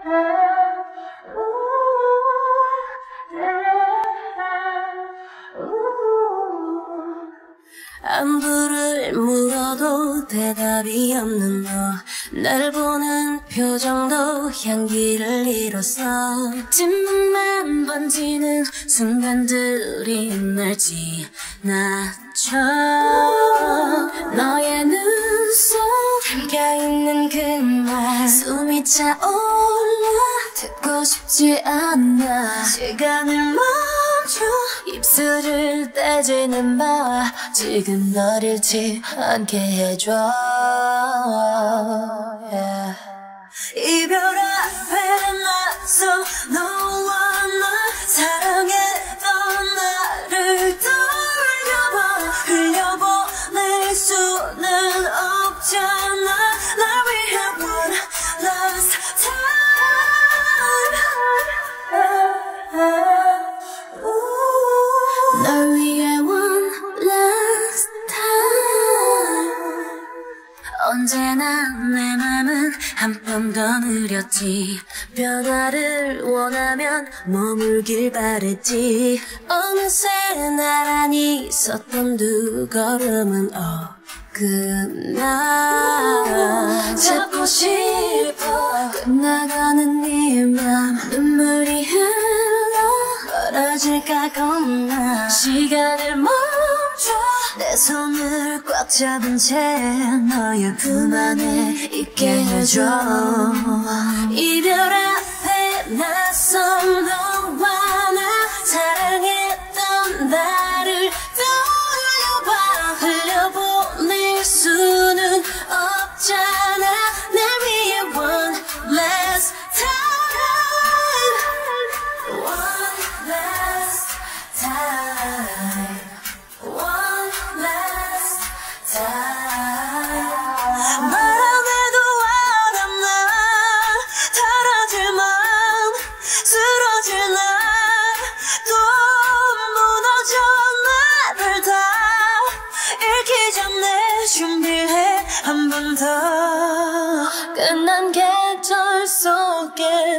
안부를 물어도 대답이 없는 너, 날 보는 표정도 향기를 잃었어. 찜만 번지는 순간들이 날 지나쳐. 너의 눈속 담겨있는 그 말 숨이 차올라 듣고 싶지 않아. 시간을 멈춰 입술을 떼지는 마. 지금 널 잃지 않게 해줘. yeah. 이별 앞에 나서 너와 나 사랑했던 나를 떠올려봐. 흘려보낼 수는 없잖아. 날 위해 one last time. 널 위해 one last time. 언제나 내 맘은 한 번 더 느렸지. 변화를 원하면 머물길 바랬지. 어느새 나란히 섰던 두 걸음은 어긋나. 잡고 싶어 끝나가는 네 맘. 눈물이 흘러 멀어질까 겁나. 시간을 멈춰 내 손을 꽉 잡은 채 너의 품 안에 있게 해줘. 이별 앞에 나선 너와 나 사랑했던 나를 떠올려봐. 흘려보낼 수는 없잖아. 날 위해 one last time. One last time. One last time. 말 안 해도 알아. 난 사라질 맘 쓰러질 날 또 무너져. 나를 다 잃기 전에 준비해 한 번 더. 끝난 계절 속에